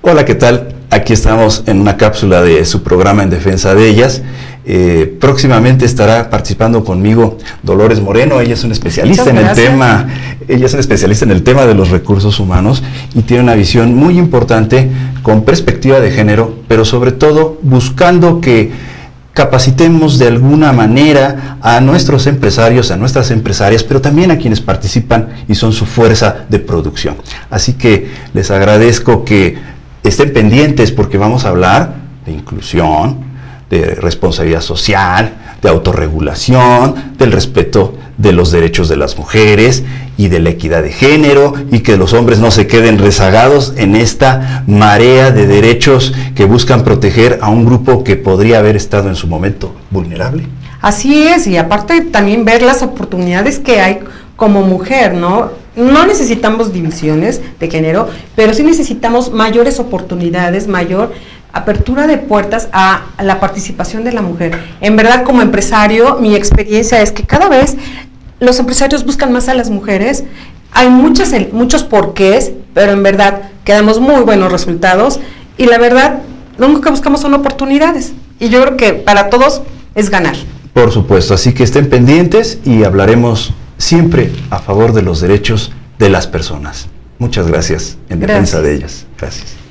Hola, ¿qué tal? Aquí estamos en una cápsula de su programa En Defensa de Ellas. Próximamente estará participando conmigo Dolores Moreno. Ella es una especialista en el tema. Ella es una especialista en el tema de los recursos humanos y tiene una visión muy importante con perspectiva de género, pero sobre todo buscando que capacitemos de alguna manera a nuestros empresarios, a nuestras empresarias, pero también a quienes participan y son su fuerza de producción. Así que les agradezco que estén pendientes porque vamos a hablar de inclusión, de responsabilidad social, de autorregulación, del respeto de los derechos de las mujeres y de la equidad de género, y que los hombres no se queden rezagados en esta marea de derechos que buscan proteger a un grupo que podría haber estado en su momento vulnerable. Así es, y aparte también ver las oportunidades que hay como mujer, ¿no? No necesitamos divisiones de género, pero sí necesitamos mayores oportunidades, mayor apertura de puertas a la participación de la mujer. En verdad, como empresario, mi experiencia es que cada vez los empresarios buscan más a las mujeres. Hay muchos porqués, pero en verdad quedamos muy buenos resultados, y la verdad, lo único que buscamos son oportunidades, y yo creo que para todos es ganar. Por supuesto, así que estén pendientes y hablaremos siempre a favor de los derechos de las personas. Muchas gracias en defensa de ellas. Gracias.